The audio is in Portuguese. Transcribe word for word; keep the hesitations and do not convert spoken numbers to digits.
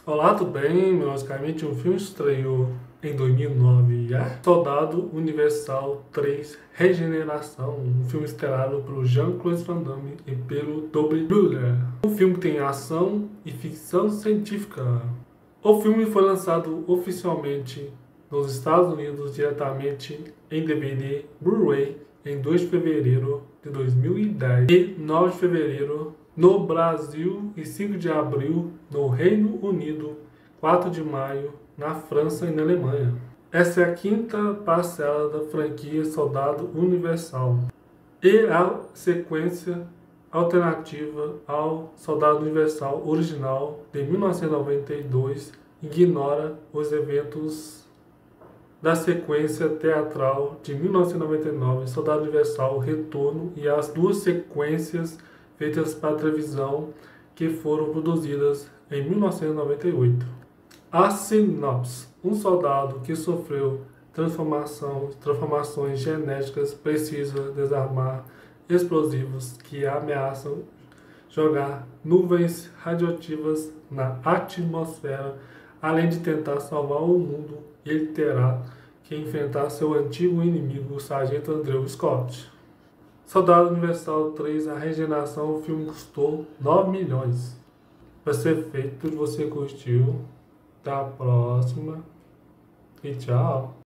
Olá, tudo bem? Basicamente, um filme estreou em dois mil e nove, é? Soldado Universal três Regeneração, um filme estrelado por Jean-Claude Van Damme e pelo Tobey Maguire. O filme tem ação e ficção científica. O filme foi lançado oficialmente nos Estados Unidos diretamente em D V D Blu-ray em dois de fevereiro de dois mil e dez e nove de fevereiro no Brasil e cinco de abril no Reino Unido, quatro de maio na França e na Alemanha. Essa é a quinta parcela da franquia Soldado Universal e a sequência alternativa ao Soldado Universal original de mil novecentos e noventa e dois, ignora os eventos da sequência teatral de mil novecentos e noventa e nove, Soldado Universal Retorno, e as duas sequências feitas para televisão que foram produzidas em mil novecentos e noventa e oito. A sinopse: um soldado que sofreu transformação, transformações genéticas precisa desarmar explosivos que ameaçam jogar nuvens radioativas na atmosfera. Além de tentar salvar o mundo, ele terá que enfrentar seu antigo inimigo, o Sargento Andrew Scott. Soldado Universal três, A Regeneração, o filme custou nove milhões. Vai ser feito, tudo você curtiu. Até a próxima e tchau.